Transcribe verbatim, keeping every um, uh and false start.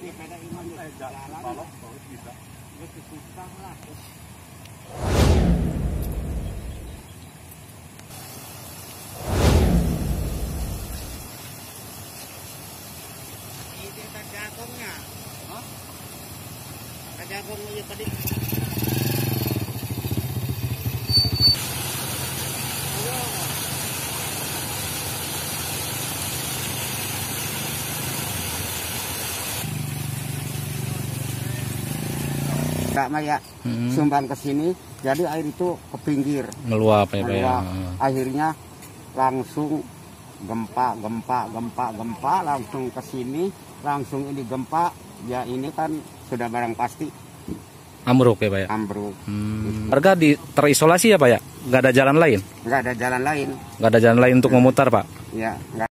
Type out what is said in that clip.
Jagungnya, oh, jagung itu tadi. Kak Maya hmm. sumbang ke sini, jadi air itu ke pinggir, meluap ya, Pak ya. Akhirnya langsung gempa, gempa, gempa, gempa, langsung ke sini, langsung ini gempa, ya ini kan sudah barang pasti ambruk ya, Pak ya. Ambruk. Hmm. Warga di terisolasi ya, Pak ya? Nggak ada jalan lain? Nggak ada jalan lain. Nggak ada jalan lain untuk memutar, Pak? Ya. Nggak.